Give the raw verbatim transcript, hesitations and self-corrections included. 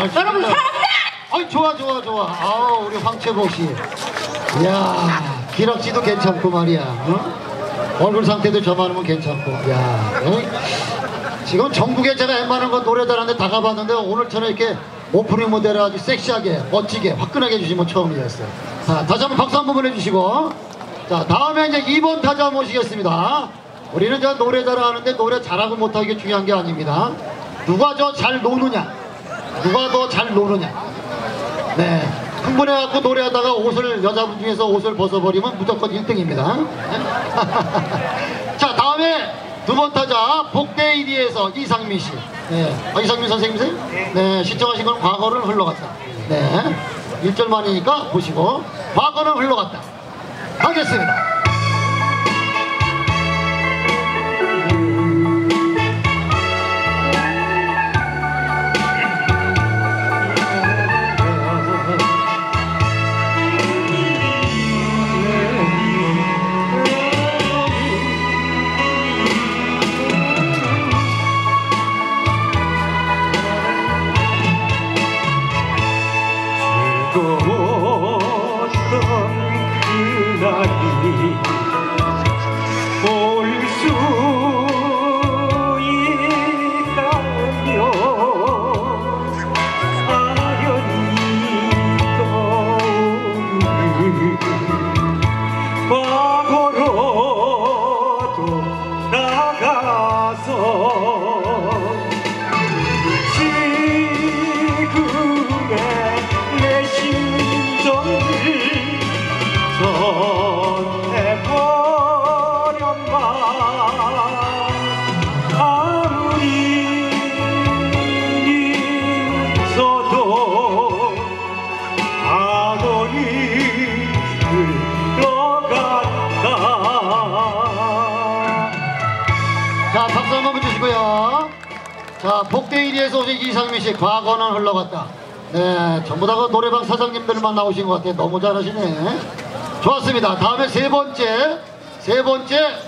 여러분 사랑합니다. 아이 좋아 좋아 좋아. 아 우리 황채복 씨. 이야 기럭지도 괜찮고 말이야. 어? 얼굴 상태도 저만하면 괜찮고. 야 어? 지금 전국에 제가 웬만한 거 노래 잘하는데 다 가봤는데 오늘처럼 이렇게 오프닝 무대를 아주 섹시하게 멋지게 화끈하게 해주시면 처음이었어요. 자 다시 한번 박수 한번 보내주시고, 자 다음에 이제 이 번 타자 모시겠습니다. 우리는 저 노래 잘하는데 노래 잘하고 못하고 이게 중요한 게 아닙니다. 누가 저 잘 노느냐, 누가 더 잘 노느냐. 네, 흥분해갖고 노래하다가 옷을, 여자분 중에서 옷을 벗어버리면 무조건 일 등입니다. 자 다음에 두 번 타자 복대일이에서 이상민 씨. 네, 아, 이상민 선생님이세요? 네, 신청하신 건 과거를 흘러갔다. 네, 일 절만이니까 보시고 과거는 흘러갔다 하겠습니다. 자 박수 한번 붙이시고요. 자 복대일이에서 오신 이상민 씨 과거는 흘러갔다. 네 전부 다 그 노래방 사장님들만 나오신 것 같아요. 너무 잘하시네. 좋았습니다. 다음에 세 번째 세 번째